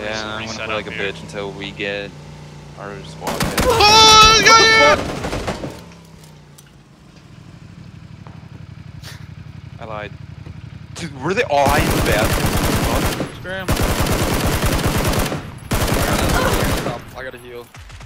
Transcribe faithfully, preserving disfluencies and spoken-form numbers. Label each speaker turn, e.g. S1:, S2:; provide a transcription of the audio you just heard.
S1: Yeah, I'm gonna play like a
S2: here.
S1: bitch until we get our squad.
S2: Oh, yeah, yeah.
S1: I lied. Dude, were they all hiding in the bathroom?
S3: Scram. I gotta heal.